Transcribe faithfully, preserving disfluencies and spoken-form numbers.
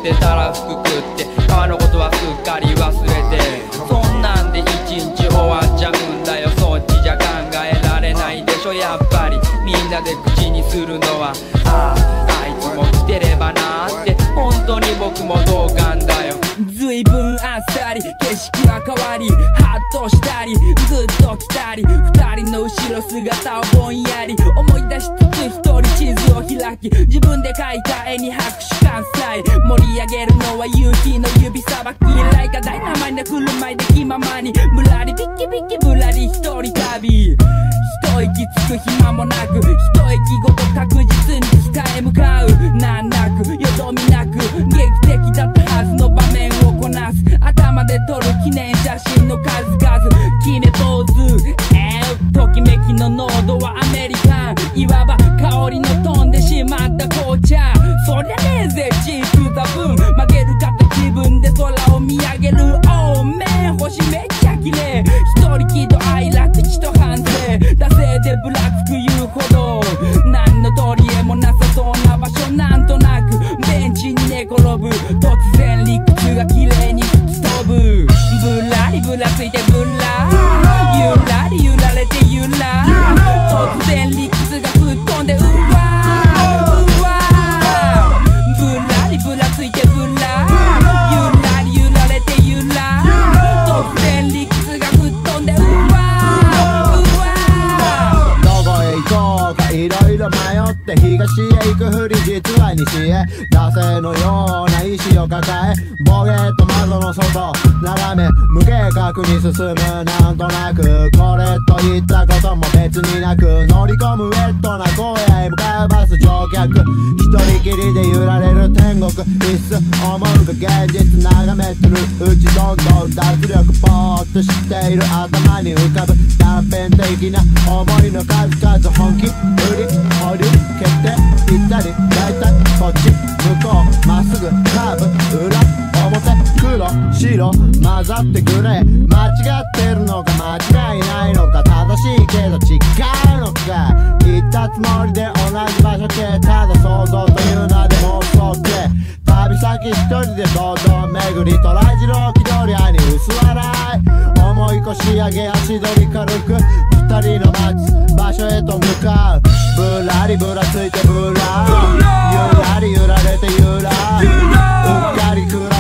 ってたら服食って川のことはすっかり忘れて、そんなんで一日終わっちゃうんだよ。そっちじゃ考えられないでしょやっぱり。みんなで口にするのはあああいつも来てればなーって、本当に僕も同感だよ。 ずいぶんあっさり景色は変わり、ハッとしたりずっと来たり、二人の後ろ姿をぼんやり思い出しつつ一人地図を開き、自分で描いた絵に拍手喝采、盛り上げるのは勇気の指さばき、ライカダイナマイな振る舞いで気ままにぶらりビキビキぶらり一人旅、一息つく暇もなく一息ごと確実に北へ向かう、難なくよどみなく劇的だったはずの場面をこなす、頭で撮る記念写真の数々決めポーズ、えー、ときめきの濃度はアメリカン、いわば香りの飛んでしまった紅茶、そりゃねえぜチープだ分曲げるかと気分で空を見上げる、オーメン星めっちゃ綺麗、一人気度愛楽地と反省、惰性でブラック言うほど何の取り柄もなさそうな場所、なんとなくベンチに寝転ぶ、突然理屈が綺麗に吹き飛ぶ、ぶらりぶらついてぶらゆらり揺られてゆら、突然理屈が吹っ飛んでうわうわ、ぶらりぶらついてぶらゆらり揺られてゆら、突然理屈が吹っ飛んでうわうわ、 どこへ行こうかいろいろ迷って東へ行くふり実は西へ、惰性のような意志を抱えボゲッと窓の外眺め無計画に進む、なんとなくこれといったことも別になく、乗り込むウェットな荒野へ向かうバス乗客、一人きりで揺られる天国必須思うが現実眺めてるうちどんどん脱力ぼーっとしている、頭に浮かぶ断片的な思いの数々、本気売り保留決定行ったり大体こっち向こうまっすぐカーブ裏表黒白混ざってくれ、間違ってるのか間違いないのか、正しいけど違うのか、言ったつもりで同じ場所でただ想像という名で妄想で旅先一人で堂々巡り、トラジロー気取り兄薄笑い思い越し上げ足取り軽く二人の待つ場所へと向かう、ぶらりぶらついてぶらゆらり揺られてゆらうっかりくら